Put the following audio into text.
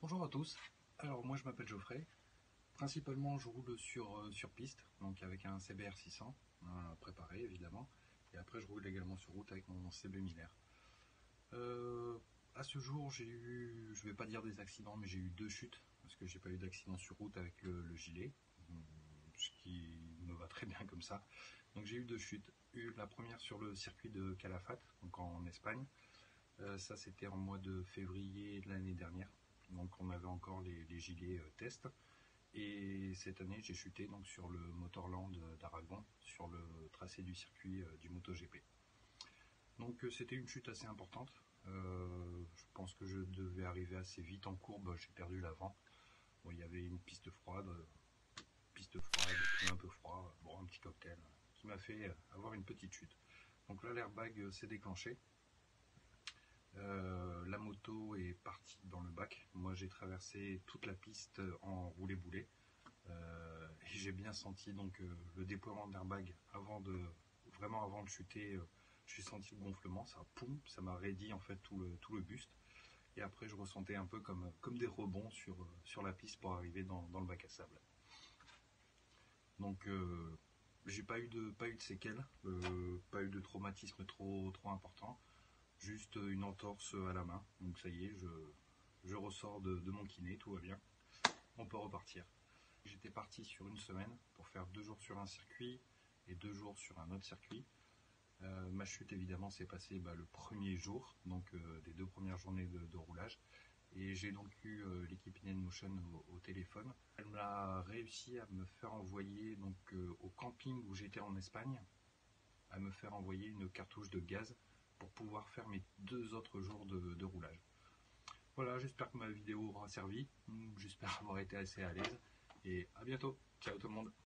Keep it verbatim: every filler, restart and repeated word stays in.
Bonjour à tous, alors moi je m'appelle Geoffrey, principalement je roule sur, euh, sur piste, donc avec un C B R six cents, hein, préparé évidemment, et après je roule également sur route avec mon C B mille R. Euh, à ce jour j'ai eu, je vais pas dire des accidents, mais j'ai eu deux chutes, parce que j'ai pas eu d'accident sur route avec le, le gilet, ce qui me va très bien comme ça. Donc j'ai eu deux chutes, eu la première sur le circuit de Calafate, donc en Espagne, euh, ça c'était en mois de février de l'année dernière. Donc on avait encore les, les gilets euh, test. Et cette année j'ai chuté donc sur le Motorland d'Aragon, sur le tracé du circuit euh, du MotoGP. Donc euh, c'était une chute assez importante. Euh, je pense que je devais arriver assez vite en courbe, j'ai perdu l'avant. Bon, il y avait une piste froide, euh, piste froide, un peu froid, bon un petit cocktail qui m'a fait avoir une petite chute. Donc là l'airbag s'est déclenché. Euh, la moto est partie dans le bac. Moi j'ai traversé toute la piste en roulé-boulé. Euh, et j'ai bien senti donc euh, le déploiement de l'airbag avant de vraiment avant de chuter. Euh, j'ai senti le gonflement, ça poum, ça m'a raidi en fait tout le tout le buste. Et après je ressentais un peu comme comme des rebonds sur sur la piste pour arriver dans, dans le bac à sable. Donc euh, j'ai pas eu de pas eu de séquelles, euh, pas eu de traumatisme trop trop important. Juste une entorse à la main, donc ça y est, je, je ressors de, de mon kiné, tout va bien, on peut repartir. J'étais parti sur une semaine pour faire deux jours sur un circuit et deux jours sur un autre circuit. Euh, ma chute évidemment s'est passée bah, le premier jour, donc euh, des deux premières journées de, de roulage, et j'ai donc eu euh, l'équipe InEnMotion au, au téléphone. Elle m'a réussi à me faire envoyer donc euh, au camping où j'étais en Espagne, à me faire envoyer une cartouche de gaz pour pouvoir faire mes deux autres jours de, de roulage. Voilà, j'espère que ma vidéo aura servi, j'espère avoir été assez à l'aise, et à bientôt, ciao tout le monde.